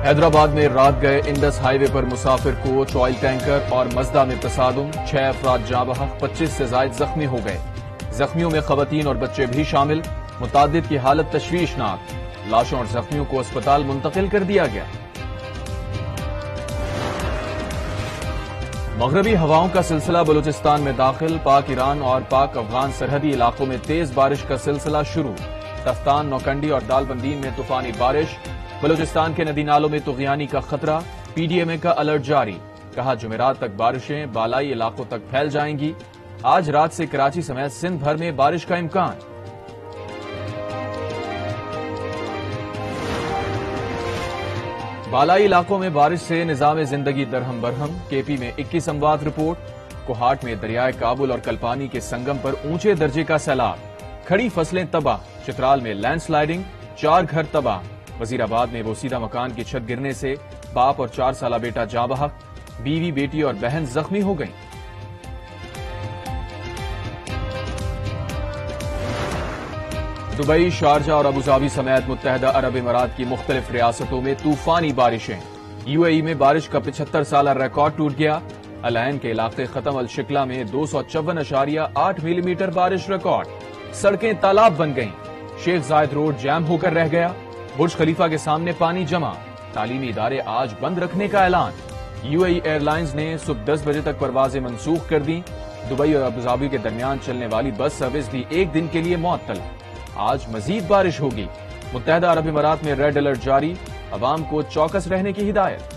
حیدرآباد میں رات گئے انڈس ہائی وے پر مسافر کوچ آئل ٹینکر اور مزدا میں تصادم 6 افراد جاں بحق 25 سے زائد زخمی ہو گئے۔ زخمیوں میں خواتین اور بچے بھی شامل، متعدد کی حالت تشویشناک، لاشوں اور زخمیوں کو اسپتال منتقل کر دیا گیا۔ مغربی ہواؤں کا سلسلہ بلوچستان میں داخل، پاک ایران اور پاک افغان سرحدی علاقوں میں تیز بارش کا سلسلہ شروع، تفتان، نوکنڈی اور دال بندین میں طوفانی بارش، بلوچستان کے ندی نالوں میں طغیانی کا خطرہ، پی ڈی ایم اے کا الرٹ جاری، کہا جمعرات تک بارشیں بالائی علاقوں تک پھیل جائیں گی، آج رات سے کراچی سمیت سندھ بھر میں بارش کا امکان۔ بالائی علاقوں میں بارش سے نظام زندگی درہم برہم، کے پی میں 21 اموات رپورٹ، کوہاٹ میں دریائے کابل اور کلپانی کے سنگم پر اونچے درجے کا سیلاب، کھڑی فصلیں تباہ، چترال میں لینڈ سلائیڈنگ، 4 گھر تباہ، وزیر آباد میں بوسیدہ مکان کی چھت گرنے سے باپ اور 4 سالہ بیٹا جاں بحق، بیوی بیٹی اور بہن زخمی ہو گئیں۔ دبئی، شارجہ اور ابوظہبی سمیت متحدہ عرب امارات کی مختلف ریاستوں میں طوفانی بارشیں، یو اے ای میں بارش کا 75 سالہ ریکارڈ ٹوٹ گیا، العین کے علاقے ختم الشکلہ میں 254.8 ملی میٹر بارش ریکارڈ، سڑکیں تالاب بن گئیں، شیخ زائد روڈ جام ہو کر رہ گیا، برج خلیفہ کے سامنے پانی جمع، تعلیمی ادارے آج بند رکھنے کا اعلان، U A E airlines نے صبح 10 بجے تک پروازیں منسوخ کر دیں، دبئی اور ابوظہبی کے درمیان چلنے والی بس سروس بھی ایک دن کے لیے معطل، آج مزید بارش ہوگی، متحدہ عرب امارات میں ریڈ الرٹ جاری، عوام کو چوکس رہنے کی ہدایت۔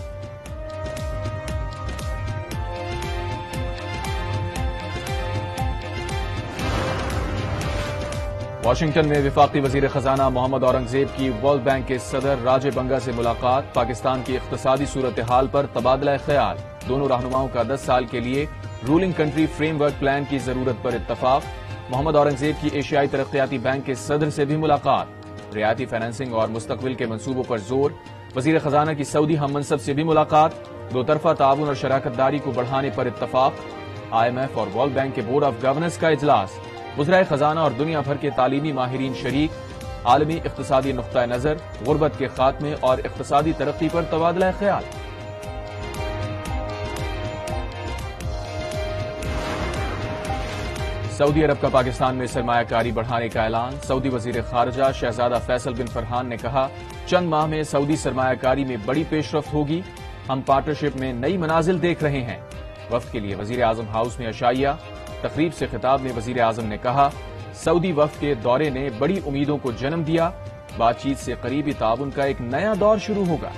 واشنگٹن میں وفاقی وزیر خزانہ محمد اورنگزیب کی ورلڈ بینک کے صدر راجے بنگا سے ملاقات، پاکستان کی اقتصادی صورتحال پر تبادلہ خیال، دونوں رہنماؤں کا 10 سال کے لیے rolling country framework plan کی ضرورت پر اتفاق، محمد اورنگزیب کی ایشیائی ترقیاتی بینک کے صدر سے بھی ملاقات، رعایتی فائنانسنگ اور مستقبل کے منصوبوں پر زور، وزیر خزانہ کی سعودی ہم منصب سے بھی ملاقات، دو طرفہ تعاون اور شراکت داری کو بڑھانے پر اتفاق، آئی ایم ایف اور ورلڈ بینک کے بورڈ آف گورننس کا اجلاس، وزرائے خزانہ اور دنیا بھر کے تعلیمی ماہرین شریک، عالمی اقتصادی نقطہ نظر، غربت کے خاتمے اور اقتصادی ترقی پر تبادلہ خیال۔ سعودی عرب کا پاکستان میں سرمایہ کاری بڑھانے کا اعلان، سعودی وزیر خارجہ شہزادہ فیصل بن فرحان نے کہا چند ماہ میں سعودی سرمایہ کاری میں بڑی پیش رفت ہوگی، ہم پارٹنرشپ میں نئی منازل دیکھ رہے ہیں، وفد کے لیے وزیر اعظم ہاؤس میں عشائیہ، تقریب سے خطاب میں وزیر اعظم نے کہا سعودی وفد کے دورے نے بڑی امیدوں کو جنم دیا، بات چیت سے قریبی تعاون کا ایک نیا دور شروع ہوگا۔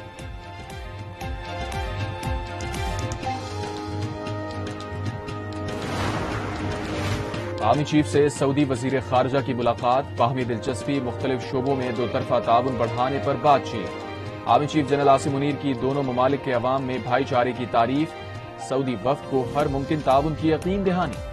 آرمی چیف سے سعودی وزیر خارجہ کی ملاقات، باہمی دلچسپی، مختلف شعبوں میں دو طرفہ تعاون بڑھانے پر بات چیت، army chief general Asim Munir کی دونوں ممالک کے عوام میں بھائی چارے کی تعریف، سعودی وفد کو ہر ممکن تعاون کی یقین دہانی۔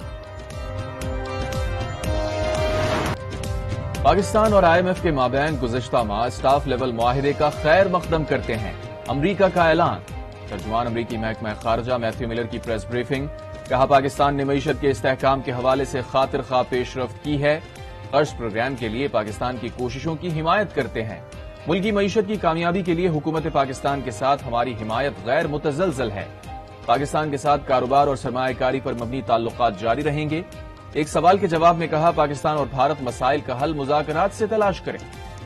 پاکستان اور آئی ایم ایف کے مابین گزشتہ ماہ اسٹاف لیول معاہدے کا خیر مقدم کرتے ہیں، امریکہ کا اعلان، ترجمان امریکی محکمہ خارجہ میتھیو ملر کی پریس بریفنگ، کہا پاکستان نے معیشت کے استحکام کے حوالے سے خاطر خواہ پیش رفت کی ہے، قرض پروگرام کے لیے پاکستان کی کوششوں کی حمایت کرتے ہیں، ملکی معیشت کی کامیابی کے لیے حکومت پاکستان کے ساتھ ہماری حمایت غیر متزلزل ہے، پاکستان کے ساتھ کاروبار اور سرمایہ کاری پر مبنی تعلقات جاری رہیں گے۔ ایک سوال کے جواب میں کہا پاکستان اور بھارت مسائل کا حل مذاکرات سے تلاش کریں۔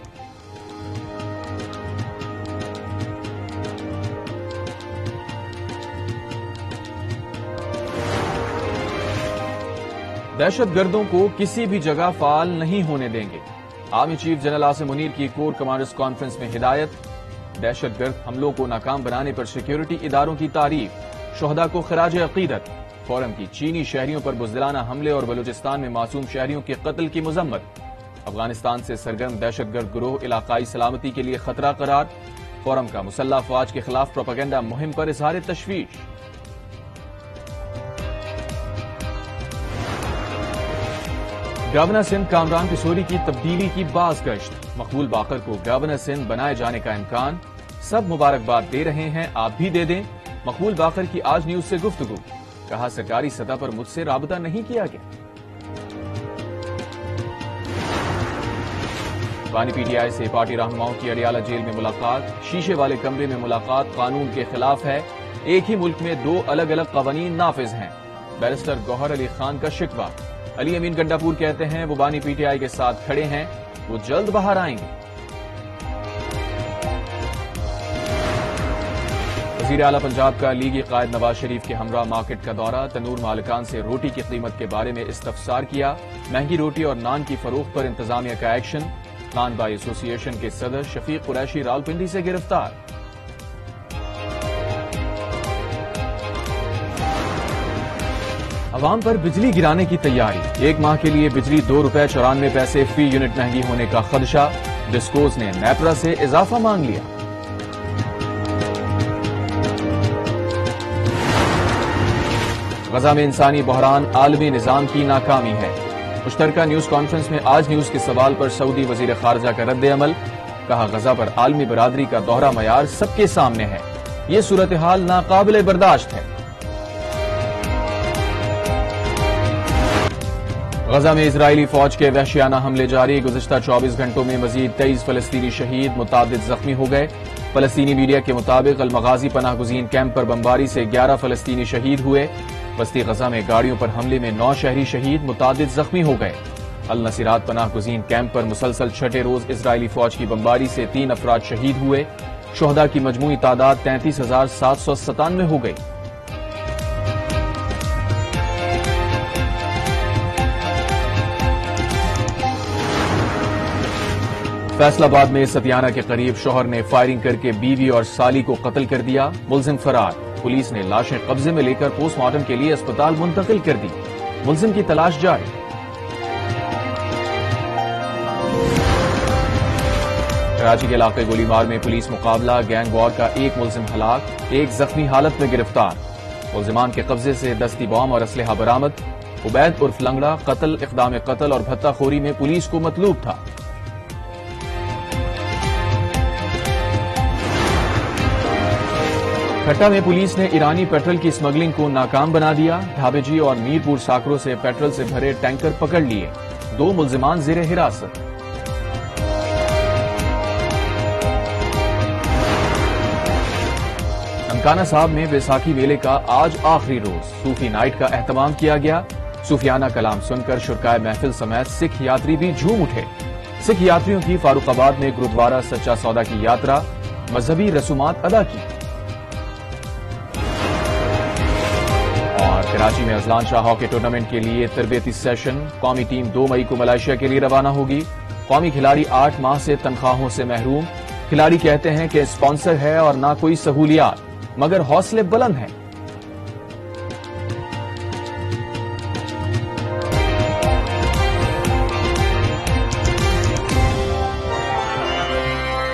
دہشت گردوں کو کسی بھی جگہ فعال نہیں ہونے دیں گے، army chief general Asim Munir کی کور کمانڈرز کانفرنس میں ہدایت، دہشت گرد حملوں کو ناکام بنانے پر سیکیورٹی اداروں کی تعریف، شہداء کو خراج عقیدت، فورم کی چینی شہریوں پر بزدلانہ حملے اور بلوچستان میں معصوم شہریوں کے قتل کی مذمت، افغانستان سے سرگرم دہشت گرد گروہ علاقائی سلامتی کے لیے خطرہ قرار، فورم کا مسلح افواج کے خلاف پروپیگنڈا مہم پر اظہار تشویش۔ گورنر سندھ کامران کشوری کی تبدیلی کی باز گشت، مقبول باقر کو گورنر سندھ بنائے جانے کا امکان، سب مبارکباد دے رہے ہیں، آپ بھی دے دیں، مقبول باقر کی آج نیوز سے گفتگو، کہا سرکاری سطح پر مجھ سے رابطہ نہیں کیا گیا۔ بانی پی ٹی آئی سے پارٹی رہنماؤں کی اڈیالہ جیل میں ملاقات، شیشے والے کمرے میں ملاقات قانون کے خلاف ہے، ایک ہی ملک میں دو الگ الگ قوانین نافذ ہیں، بیرسٹر گوہر علی خان کا شکوہ۔ علی امین گنڈاپور کہتے ہیں وہ بانی پی ٹی آئی کے ساتھ کھڑے ہیں، وہ جلد باہر آئیں گے۔ وزیر اعلیٰ پنجاب کا لیگی قائد نواز شریف کے ہمراہ مارکیٹ کا دورہ، تنور مالکان سے روٹی کی قیمت کے بارے میں استفسار کیا، مہنگی روٹی اور نان کی فروخت پر انتظامیہ کا ایکشن، نان بائی ایسوسی ایشن کے صدر شفیق قریشی راولپنڈی سے گرفتار۔ عوام پر بجلی گرانے کی تیاری، ایک ماہ کے لیے بجلی ₹2.94 فی یونٹ مہنگی ہونے کا خدشہ، ڈسکوز نے نیپرا سے اضافہ مانگ لیا۔ غزہ میں انسانی بحران عالمی نظام کی ناکامی ہے، مشترکہ نیوز کانفرنس میں آج نیوز کے سوال پر سعودی وزیر خارجہ کا رد عمل، کہا غزہ پر عالمی برادری کا دوہرا معیار سب کے سامنے ہے، یہ صورتحال ناقابل برداشت ہے۔ غزہ میں اسرائیلی فوج کے وحشیانہ حملے جاری، گزشتہ 24 گھنٹوں میں مزید 23 فلسطینی شہید، متعدد زخمی ہو گئے۔ فلسطینی میڈیا کے مطابق المغازی پناہ گزین کیمپ پر بمباری سے 11 فلسطینی شہید ہوئے۔ وسطی غزہ میں گاڑیوں پر حملے میں 9 شہری شہید، متعدد زخمی ہو گئے۔ النصیرات پناہ گزین کیمپ پر مسلسل چھٹے روز اسرائیلی فوج کی بمباری سے 3 افراد شہید ہوئے، شہداء کی مجموعی تعداد 33,797 ہو گئی۔ فیصل آباد میں ستیانہ کے قریب شوہر نے فائرنگ کر کے بیوی اور سالی کو قتل کر دیا، ملزم فرار، پولیس نے لاشیں قبضے میں لے کر پوسٹ مارٹم کے لیے اسپتال منتقل کر دی، ملزم کی تلاش جاری۔ کراچی کے علاقے گولی مار میں پولیس مقابلہ، گینگ وار کا ایک ملزم ہلاک، ایک زخمی حالت میں گرفتار، ملزمان کے قبضے سے دستی بام اور اسلحہ برآمد، عبید عرف لنگڑا قتل، اقدام قتل اور بھتہ خوری میں پولیس کو مطلوب تھا۔ کھٹا میں پولیس نے ایرانی پیٹرول کی اسمگلنگ کو ناکام بنا دیا، ڈھابے جی اور میرپور ساکروں سے پیٹرول سے بھرے ٹینکر پکڑ لیے، 2 ملزمان زیر حراست۔ ننکانہ صاحب میں بیساکھی میلے کا آج آخری روز، صوفی نائٹ کا اہتمام کیا گیا، صوفیانہ کلام سن کر شرکائے محفل سمیت سکھ یاتری بھی جھوم اٹھے۔ سکھ یاتریوں کی فاروق آباد میں گرودوارہ سچا سودا کی یاترا، مذہبی رسومات ادا کی۔ اور کراچی میں اذلان شاہ ہاکی ٹورنامنٹ کے لیے تربیتی سیشن، قومی ٹیم 2 مئی کو ملائیشیا کے لیے روانہ ہوگی، قومی کھلاڑی 8 ماہ سے تنخواہوں سے محروم، کھلاڑی کہتے ہیں کہ اسپانسر ہے اور نہ کوئی سہولیات، مگر حوصلے بلند ہیں۔